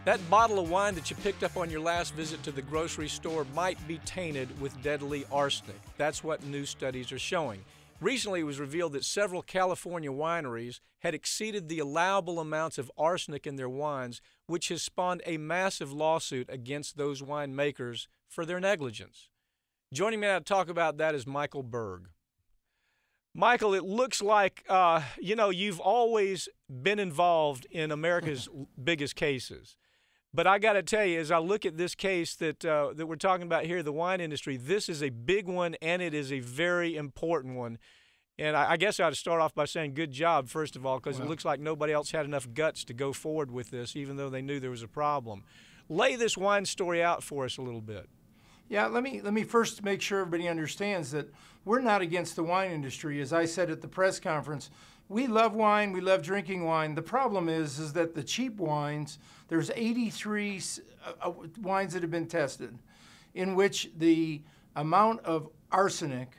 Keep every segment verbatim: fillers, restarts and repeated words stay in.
That bottle of wine that you picked up on your last visit to the grocery store might be tainted with deadly arsenic. That's what new studies are showing. Recently, it was revealed that several California wineries had exceeded the allowable amounts of arsenic in their wines, which has spawned a massive lawsuit against those winemakers for their negligence. Joining me now to talk about that is Michael Burg. Michael, it looks like, uh, you know, you've always been involved in America's biggest cases. But I got to tell you, as I look at this case that uh, that we're talking about here, the wine industry, this is a big one, and it is a very important one. And I, I guess I ought to start off by saying good job, first of all, because well, it looks like nobody else had enough guts to go forward with this, even though they knew there was a problem. Lay this wine story out for us a little bit. Yeah, let me let me first make sure everybody understands that we're not against the wine industry. As I said at the press conference, we love wine, we love drinking wine. The problem is, is that the cheap wines, there's eighty-three uh, wines that have been tested in which the amount of arsenic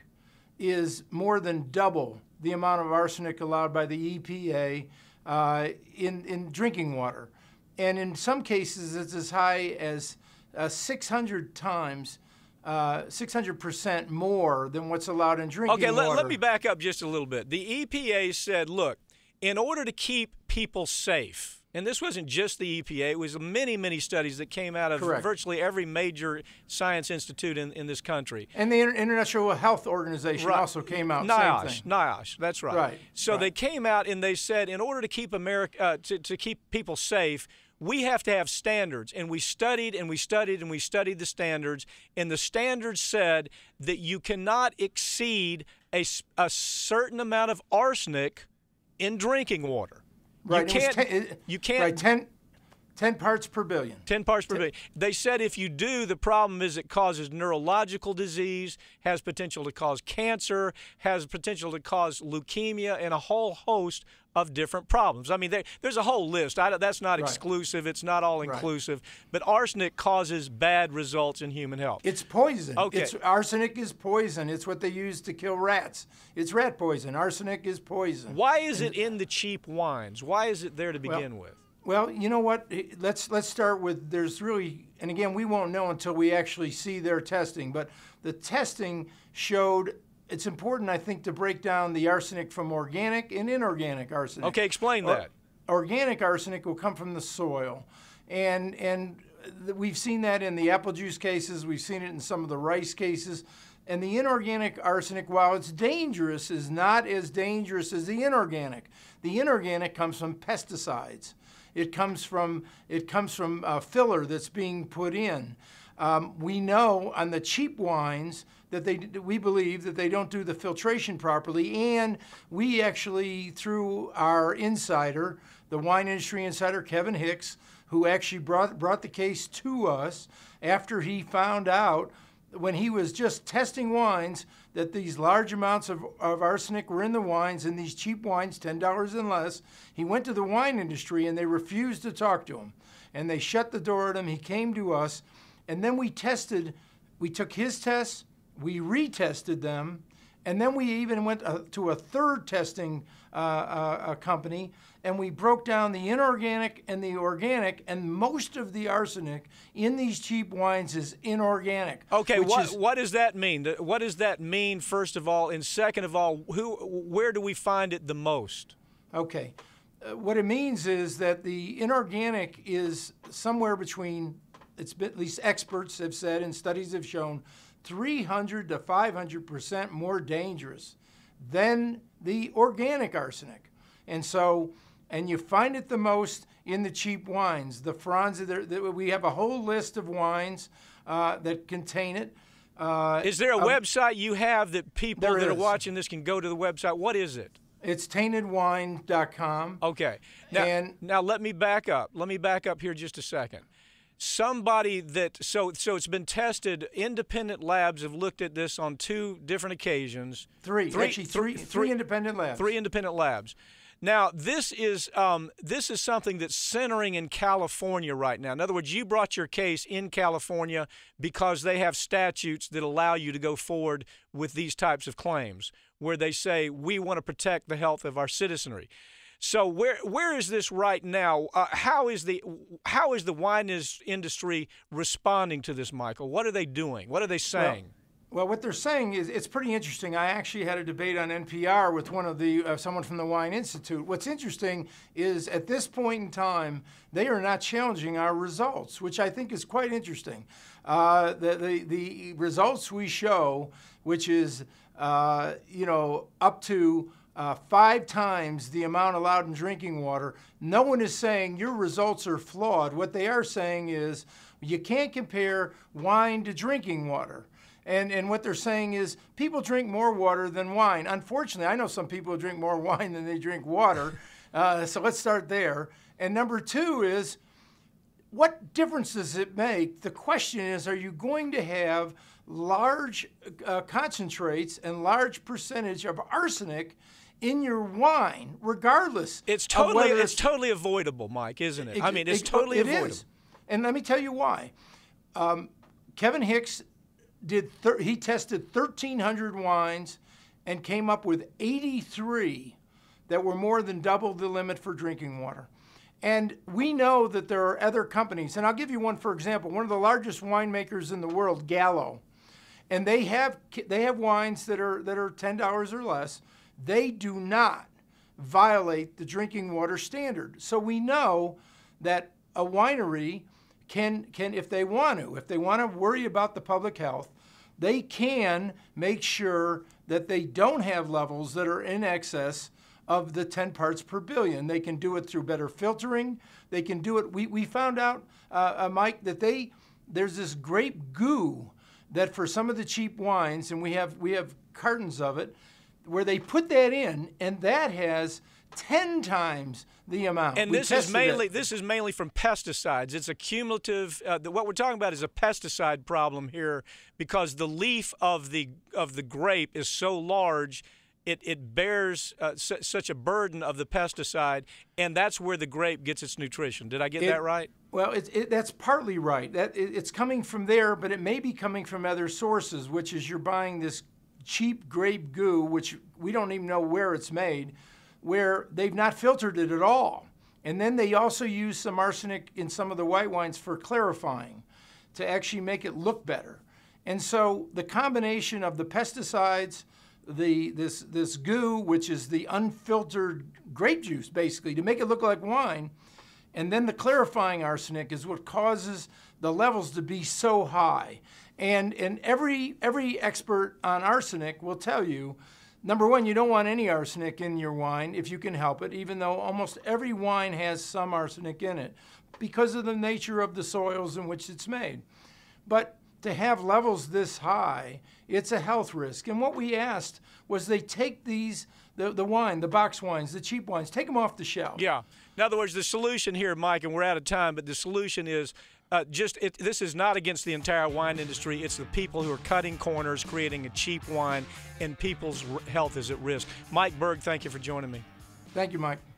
is more than double the amount of arsenic allowed by the E P A uh, in, in drinking water. And in some cases, it's as high as uh, six hundred times, uh, six hundred percent more than what's allowed in drinking okay, water. Okay, let, let me back up just a little bit. The E P A said, look, in order to keep people safe, and this wasn't just the E P A, it was many, many studies that came out of Correct. virtually every major science institute in, in this country. And the International Health Organization right. also came out, NIOSH, same thing. NIOSH, that's right. Right. So right. they came out and they said, in order to keep America, uh, to, to keep people safe, we have to have standards. And we studied and we studied and we studied the standards. And the standards said that you cannot exceed a, a certain amount of arsenic in drinking water. Right. You can't. Ten, it, you can't. Right. Ten, ten parts per billion. Ten parts per ten. billion. They said if you do, the problem is it causes neurological disease, has potential to cause cancer, has potential to cause leukemia, and a whole host of different problems. I mean, there, there's a whole list. I, that's not right. exclusive. It's not all inclusive. Right. But arsenic causes bad results in human health. It's poison. Okay. It's, arsenic is poison. It's what they use to kill rats. It's rat poison. Arsenic is poison. Why is it in the cheap wines? Why is it there to begin well, with? Well, you know what? Let's let's start with, there's really, and again, we won't know until we actually see their testing, but the testing showed, it's important, I think, to break down the arsenic from organic and inorganic arsenic. Okay, explain that. Or, organic arsenic will come from the soil, and and we've seen that in the apple juice cases, we've seen it in some of the rice cases, and the inorganic arsenic, while it's dangerous, is not as dangerous as the inorganic. The inorganic comes from pesticides. It comes from it comes from uh, filler that's being put in. Um, we know on the cheap wines that they we believe that they don't do the filtration properly, and we actually, through our insider, the wine industry insider Kevin Hicks, who actually brought brought the case to us after he found out when he was just testing wines that these large amounts of, of arsenic were in the wines, and these cheap wines, ten dollars and less. He went to the wine industry and they refused to talk to him. And they shut the door at him. He came to us, and then we tested, we took his tests, we retested them, and then we even went uh, to a third testing uh, uh, company, and we broke down the inorganic and the organic, and most of the arsenic in these cheap wines is inorganic. Okay, what is, what does that mean? What does that mean, first of all, and second of all, who, where do we find it the most? Okay, uh, what it means is that the inorganic is somewhere between, it's been, at least experts have said and studies have shown, three hundred to five hundred percent more dangerous than the organic arsenic. And so, and you find it the most in the cheap wines. The Franz, we have a whole list of wines uh, that contain it. Uh, is there a um, website you have that people that is. are watching this can go to the website? What is it? It's tainted wine dot com. Okay. Now, and, now let me back up. Let me back up here just a second. Somebody that, so so it's been tested, independent labs have looked at this on two different occasions. Three, three actually three, three, three independent labs. Three independent labs. Now, this is um, this is something that's centering in California right now. In other words, you brought your case in California because they have statutes that allow you to go forward with these types of claims, where they say, we want to protect the health of our citizenry. So where where is this right now? Uh, how is the how is the wine is industry responding to this, Michael? What are they doing? What are they saying? Well, Well, what they're saying is it's pretty interesting. I actually had a debate on N P R with one of the uh, someone from the Wine Institute. What's interesting is at this point in time, they are not challenging our results, which I think is quite interesting. Uh, the, the the results we show, which is uh, you know up to uh, five times the amount allowed in drinking water. No one is saying your results are flawed. What they are saying is you can't compare wine to drinking water. And, and what they're saying is people drink more water than wine. Unfortunately, I know some people who drink more wine than they drink water. Uh, so let's start there. And number two is, what difference does it make? The question is, are you going to have large uh, concentrates and large percentage of arsenic in your wine, regardless it's totally, of whether it's, it's totally avoidable, Mike, isn't it? it I mean, it's it, totally it avoidable. Is. And let me tell you why. Um, Kevin Hicks did thir- he tested thirteen hundred wines and came up with eighty-three that were more than double the limit for drinking water. And we know that there are other companies, and I'll give you one for example, one of the largest winemakers in the world, Gallo, and they have they have wines that are that are ten dollars or less. They do not violate the drinking water standard. So we know that a winery can, can if they want to, if they want to worry about the public health, they can make sure that they don't have levels that are in excess of the ten parts per billion. They can do it through better filtering. They can do it. We, we found out, uh, uh, Mike, that they there's this grape goo that for some of the cheap wines, and we have we have cartons of it, where they put that in, and that has ten times the amount. And we this is mainly it. this is mainly from pesticides. It's a cumulative. Uh, the, what we're talking about is a pesticide problem here, because the leaf of the of the grape is so large, it it bears uh, su- such a burden of the pesticide, and that's where the grape gets its nutrition. Did I get it, that right? Well, it, it, that's partly right. That it, it's coming from there, but it may be coming from other sources, which is you're buying this cheap grape goo, which we don't even know where it's made, where they've not filtered it at all. And then they also use some arsenic in some of the white wines for clarifying, to actually make it look better. And so the combination of the pesticides, the this this goo, which is the unfiltered grape juice, basically, to make it look like wine, and then the clarifying arsenic is what causes the levels to be so high. And and every every expert on arsenic will tell you, number one, you don't want any arsenic in your wine if you can help it, even though almost every wine has some arsenic in it because of the nature of the soils in which it's made. But to have levels this high, it's a health risk. And what we asked was they take these, the, the wine, the box wines, the cheap wines, take them off the shelf. Yeah. In other words, the solution here, Mike, and we're out of time, but the solution is Uh, just it, this is not against the entire wine industry. It's the people who are cutting corners, creating a cheap wine, and people's r- health is at risk. Mike Burg, thank you for joining me. Thank you, Mike.